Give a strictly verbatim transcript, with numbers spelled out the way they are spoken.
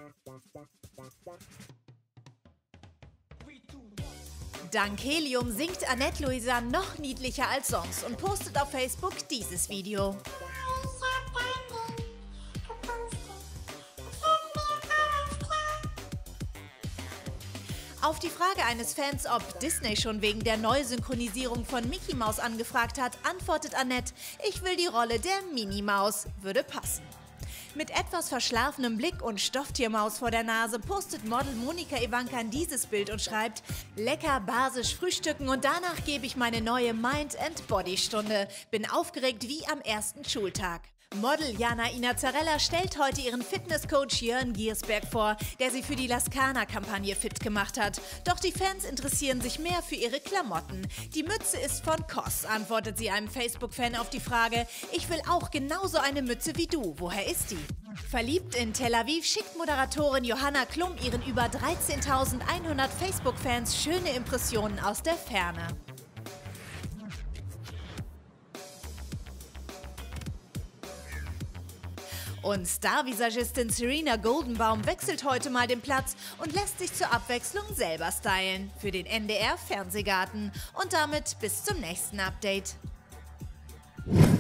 Dank Helium singt Annette Luisa noch niedlicher als sonst und postet auf Facebook dieses Video. Auf die Frage eines Fans, ob Disney schon wegen der Neusynchronisierung von Mickey Mouse angefragt hat, antwortet Annette: Ich will die Rolle der Minnie Maus, würde passen. Mit etwas verschlafenem Blick und Stofftiermaus vor der Nase postet Model Monika Ivankan dieses Bild und schreibt: Lecker basisch frühstücken und danach gebe ich meine neue Mind-and-Body-Stunde. Bin aufgeregt wie am ersten Schultag. Model Jana Inazarella stellt heute ihren Fitnesscoach Jörn Giersberg vor, der sie für die Laskana-Kampagne fit gemacht hat. Doch die Fans interessieren sich mehr für ihre Klamotten. Die Mütze ist von C O S, antwortet sie einem Facebook-Fan auf die Frage: Ich will auch genauso eine Mütze wie du. Woher ist die? Verliebt in Tel Aviv schickt Moderatorin Johanna Klum ihren über dreizehntausendeinhundert Facebook-Fans schöne Impressionen aus der Ferne. Und Star-Visagistin Serena Goldenbaum wechselt heute mal den Platz und lässt sich zur Abwechslung selber stylen für den N D R-Fernsehgarten. Und damit bis zum nächsten Update.